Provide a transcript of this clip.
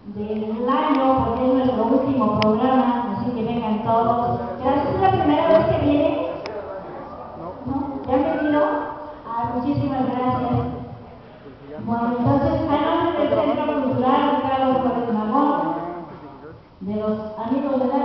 del año, porque es nuestro último programa, así que vengan todos. Gracias, ¿es la primera vez que vienen? ¿No? ¿Ya han venido? Ah, muchísimas gracias. Bueno, entonces, a nombre del Centro Cultural Ricardo Flores Magón, de los amigos de la